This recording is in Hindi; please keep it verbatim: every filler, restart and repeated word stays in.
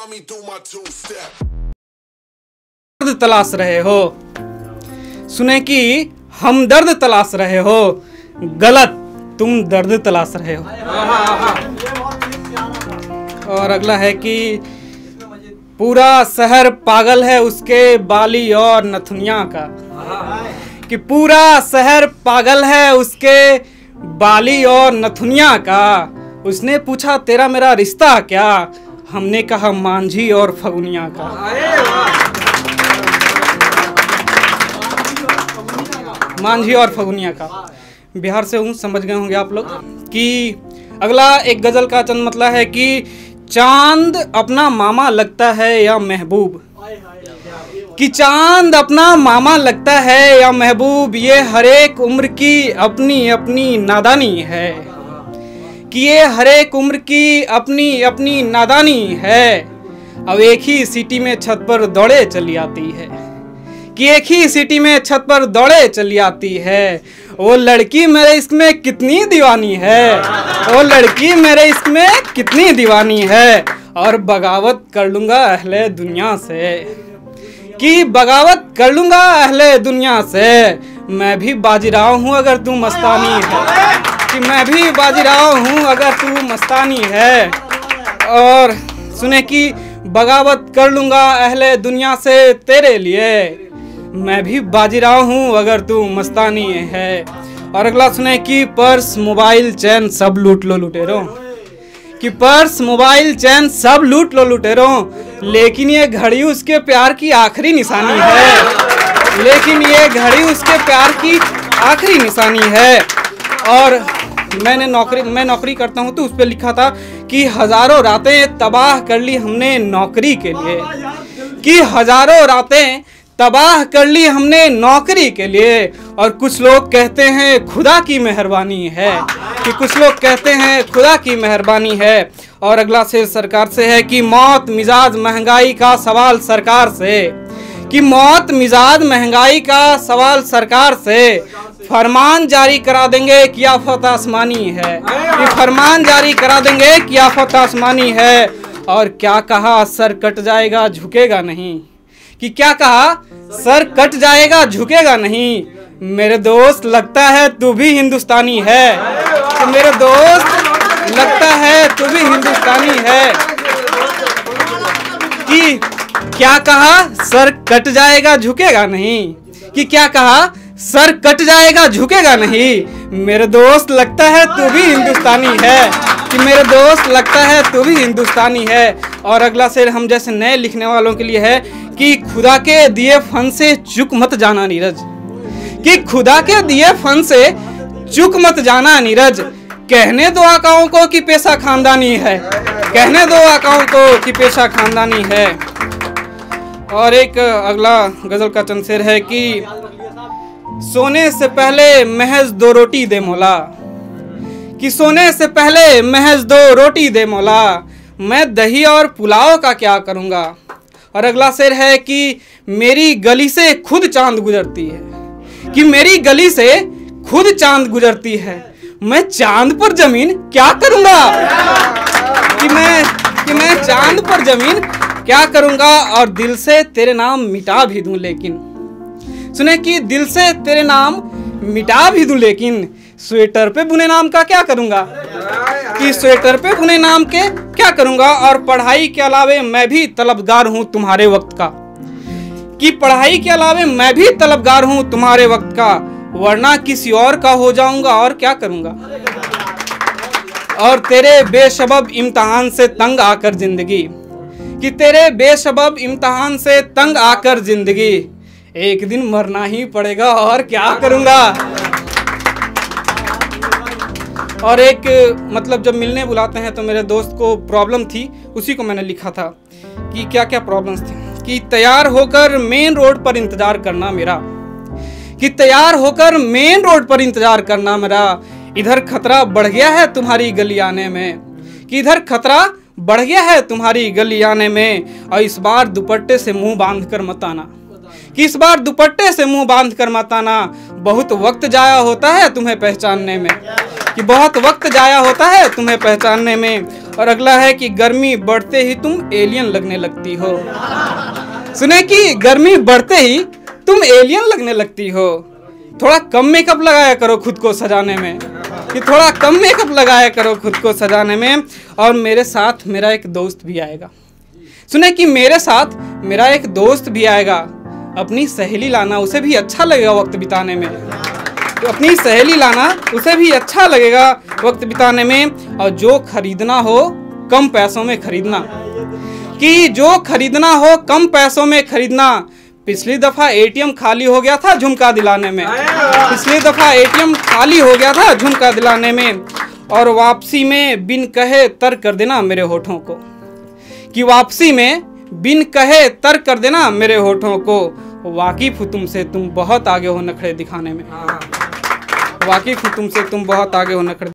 दर्द तलाश रहे हो, सुने कि हमदर्द तलाश रहे हो, गलत, तुम दर्द तलाश रहे हो। और अगला है कि पूरा शहर पागल है उसके बाली और नथुनिया का, कि पूरा शहर पागल है उसके बाली और नथुनिया का। उसने पूछा तेरा मेरा रिश्ता क्या, हमने कहा मांझी और फगुनिया का। मांझी और फगुनिया का। बिहार से हूँ, समझ गए होंगे आप लोग। कि अगला एक गजल का चंद मतलब है कि चांद अपना मामा लगता है या महबूब, कि चांद अपना मामा लगता है या महबूब, ये हर एक उम्र की अपनी अपनी नादानी है, कि ये हर एक उम्र की अपनी अपनी नादानी है। अब एक ही सीटी में छत पर दौड़े चली आती है, कि एक ही सीटी में छत पर दौड़े चली आती है। वो लड़की मेरे इश्क में कितनी दीवानी है, वो लड़की मेरे इश्क में कितनी दीवानी है। और बगावत कर लूँगा अहले दुनिया से, कि बगावत कर लूँगा अहले दुनिया से। मैं भी बाजीराव हूँ अगर तू मस्तानी है, कि मैं भी बाजीराव हूँ अगर तू मस्तानी है। और सुने कि बगावत कर लूँगा अहले दुनिया से तेरे लिए, मैं भी बाजीराव हूँ अगर तू मस्तानी है। और अगला सुने कि पर्स मोबाइल चैन सब लूट लो लुटेरों, कि पर्स मोबाइल चैन सब लूट लो लुटेरों, लेकिन ये घड़ी उसके प्यार की आखिरी निशानी है, लेकिन ये घड़ी उसके प्यार की आखिरी निशानी है। और मैंने नौकरी मैं नौकरी करता हूँ तो उस पर लिखा था कि हजारों रातें तबाह कर ली हमने नौकरी के लिए, कि हजारों रातें तबाह कर ली हमने नौकरी के लिए। और कुछ लोग कहते हैं खुदा की मेहरबानी है, कि कुछ लोग कहते हैं खुदा की मेहरबानी है। और अगला शेर सरकार से है कि मौत मिजाज महंगाई का सवाल सरकार से, कि मौत मिजाज महंगाई का सवाल सरकार से। फरमान जारी करा देंगे कि आफत आसमानी है, कि फरमान जारी करा देंगे कि आफत आसमानी है। और क्या कहा सर कट जाएगा झुकेगा नहीं, कि क्या कहा सर कट जाएगा झुकेगा नहीं। मेरे दोस्त लगता है तू भी हिंदुस्तानी है, कि मेरे दोस्त लगता है तू भी हिंदुस्तानी है। कि क्या कहा सर कट जाएगा झुकेगा नहीं, कि क्या कहा सर कट जाएगा झुकेगा नहीं। मेरे दोस्त लगता है तू भी हिंदुस्तानी है, कि मेरे दोस्त लगता है तू भी हिंदुस्तानी है। और अगला शेर हम जैसे नए लिखने वालों के लिए है कि खुदा के दिए फन से चूक मत जाना नीरज, कि खुदा के दिए फन से चूक मत जाना नीरज। कहने दो आकाओं को कि पेशा खानदानी है, कहने दो आकाओं को कि पेशा खानदानी है। और एक अगला गजल का चंद शेर है कि सोने से पहले महज दो रोटी दे मौला, कि सोने से पहले महज दो रोटी दे मौला, मैं दही और पुलाव का क्या करूँगा। और अगला शेर है कि मेरी गली से खुद चांद गुजरती है, कि मेरी गली से खुद चांद गुजरती है, मैं चांद पर जमीन क्या करूँगा, कि मैं कि मैं चांद पर जमीन क्या करूँगा। और दिल से तेरे नाम मिटा भी दूँ लेकिन, सुने कि दिल से तेरे नाम मिटा भी दूँ लेकिन, स्वेटर पे बुने नाम का क्या करूँगा, कि स्वेटर पे बुने नाम के क्या करूँगा। और पढ़ाई के अलावे मैं भी तलबगार हूँ तुम्हारे वक्त का, कि पढ़ाई के अलावे मैं भी तलबगार हूँ तुम्हारे वक्त का, वरना किसी और का हो जाऊँगा और क्या करूँगा। और तेरे बेशबब इम्तहान से तंग आकर जिंदगी, कि तेरे बेशबब इम्तहान से तंग आकर जिंदगी, एक दिन मरना ही पड़ेगा और क्या करूँगा। और एक मतलब जब मिलने बुलाते हैं तो मेरे दोस्त को प्रॉब्लम थी, उसी को मैंने लिखा था कि क्या क्या प्रॉब्लम्स थी। कि तैयार होकर मेन रोड पर इंतजार करना मेरा, कि तैयार होकर मेन रोड पर इंतजार करना मेरा, इधर खतरा बढ़ गया है तुम्हारी गली आने में, कि इधर खतरा बढ़ गया है तुम्हारी गली आने में। और इस बार दुपट्टे से मुंह बांध कर मत आना, कि इस बार दुपट्टे से मुंह बांध कर मत आना, बहुत वक्त जाया होता है तुम्हें पहचानने में, कि बहुत वक्त जाया होता है तुम्हें पहचानने में। और अगला है कि गर्मी बढ़ते ही तुम एलियन लगने लगती हो। सुने कि गर्मी बढ़ते ही तुम एलियन लगने लगती हो। थोड़ा कम मेकअप लगाया करो खुद को सजाने में, कि थोड़ा कम मेकअप लगाया करो खुद को सजाने में। और मेरे साथ मेरा एक दोस्त भी आएगा। सुने कि मेरे साथ मेरा एक दोस्त भी आएगा। अपनी सहेली लाना, उसे भी अच्छा लगेगा वक्त बिताने में। तो अपनी सहेली लाना, उसे भी अच्छा लगेगा वक्त बिताने में। और जो खरीदना हो कम पैसों में खरीदना, कि जो खरीदना हो कम पैसों में खरीदना। पिछली दफ़ा एटीएम खाली हो गया था झुमका दिलाने में, पिछली दफ़ा एटीएम खाली हो गया था झुमका दिलाने में। और वापसी में बिन कहे तर्क कर देना मेरे होठों को, कि वापसी में बिन कहे तर्क कर देना मेरे होठों को। वाकिफ हूँ तुमसे, तुम बहुत आगे हो नखरे दिखाने में। वाकिफ हूँ तुमसे, तुम बहुत आगे हो नखरे